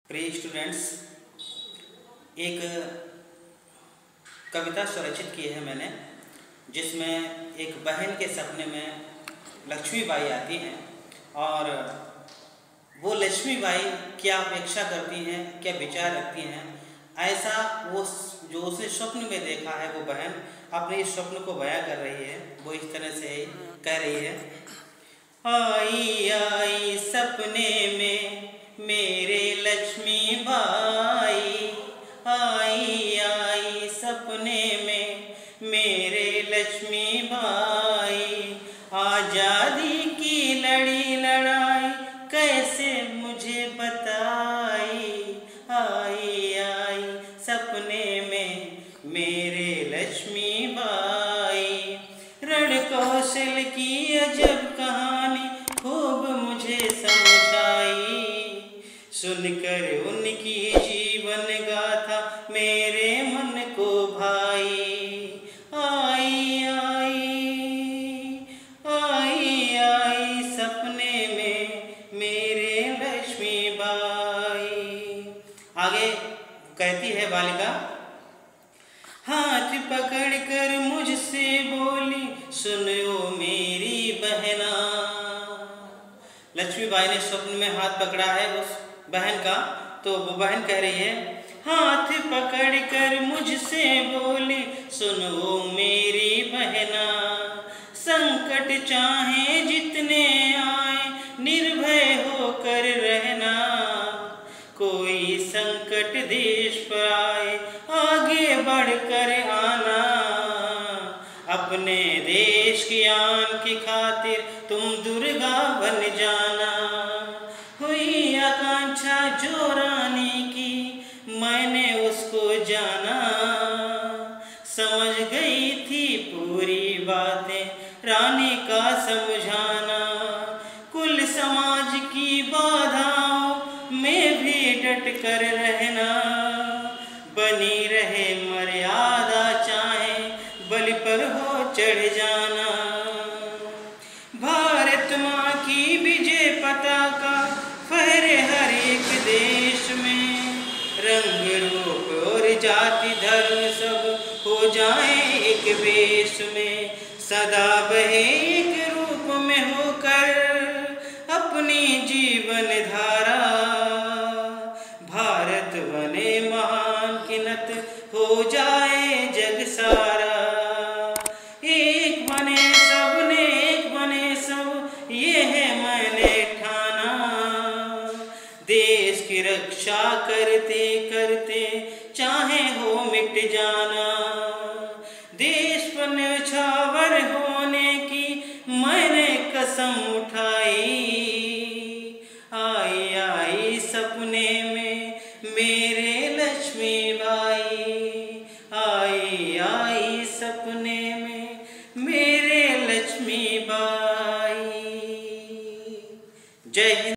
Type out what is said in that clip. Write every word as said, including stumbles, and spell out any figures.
प्रिय स्टूडेंट्स, एक कविता स्वरचित की है मैंने, जिसमें एक बहन के सपने में लक्ष्मीबाई आती हैं और वो लक्ष्मीबाई क्या अपेक्षा करती हैं, क्या विचार रखती हैं, ऐसा वो जो उसने स्वप्न में देखा है वो बहन अपने इस स्वप्न को बयां कर रही है। वो इस तरह से कह रही है। आई आई सपने में मेरे लक्ष्मी बाई, आई आई सपने में मेरे लक्ष्मी बाई, आजादी की लड़ी लड़ाई कैसे मुझे बताई, आई आई सपने में मेरे लक्ष्मी बाई। रण कौशल की अजब कहानी खूब मुझे समझाई, सुनकर उनकी जीवन गाथा मेरे मन को भाई। आई आई आई आई सपने में मेरे लक्ष्मी बाई। आगे कहती है बालिका, हाथ पकड़कर मुझसे बोली सुनो मेरी बहना। लक्ष्मीबाई ने स्वप्न में हाथ पकड़ा है उस बहन का, तो वो बहन कह रही है, हाथ पकड़कर मुझसे बोली सुनो मेरी बहना, संकट चाहे जितने आए निर्भय होकर रहना, कोई संकट देश पर आए आगे बढ़कर आना, अपने देश की आन की खातिर तुम दुर्गा बन जाना। हुई आकांक्षा जो रानी की मैंने उसको जाना, समझ गई थी पूरी बातें रानी का समझाना, कुल समाज की बाधाओं में भी डट कर रहना, बनी रहे मर्यादा चाहे बलि पर हो चढ़ जाना। भारत माँ की विजय पताका फहरे हर एक देश में, रंग रूप और जाति धर्म सब हो जाए एक वेश में, सदा बहे एक रूप में होकर अपनी जीवन धारा, भारत बने महान किनत हो जाए जग सारा। एक बने सब ने एक बने सब ये है मैंने ठाना, देश की रक्षा करते करते चाहे हो मिट जाना, देश पर न्यौछावर होने की मैंने कसम उठाई, आई आई सपने में मेरे लक्ष्मी बाई, आई आई सपने में मेरे लक्ष्मी बाई। जय हिंद।